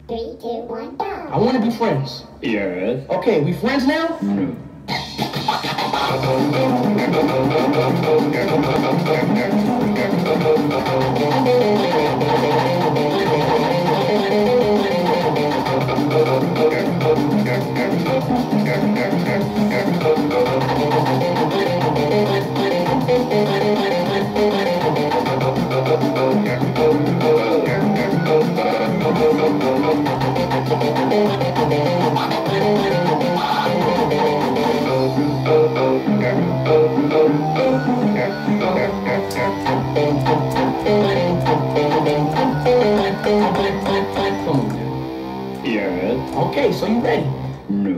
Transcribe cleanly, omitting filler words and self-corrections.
Three, two, one, go. I want to be friends. Yes. Okay, we friends now? No. Come on now. Yes. Okay, so you ready? No.